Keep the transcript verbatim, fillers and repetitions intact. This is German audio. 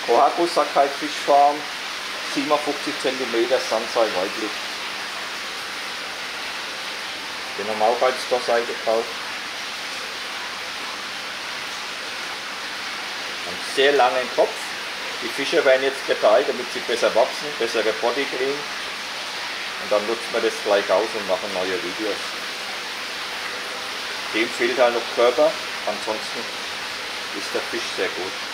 Kohaku Sakai Fish Farm, siebenundfünfzig Zentimeter, Sanzai weiblich. Den haben wir auch als Dorseite gekauft. Einen sehr langen Kopf. Die Fische werden jetzt geteilt, damit sie besser wachsen, bessere Body kriegen. Und dann nutzen wir das gleich aus und machen neue Videos. Dem fehlt halt noch Körper, ansonsten ist der Fisch sehr gut.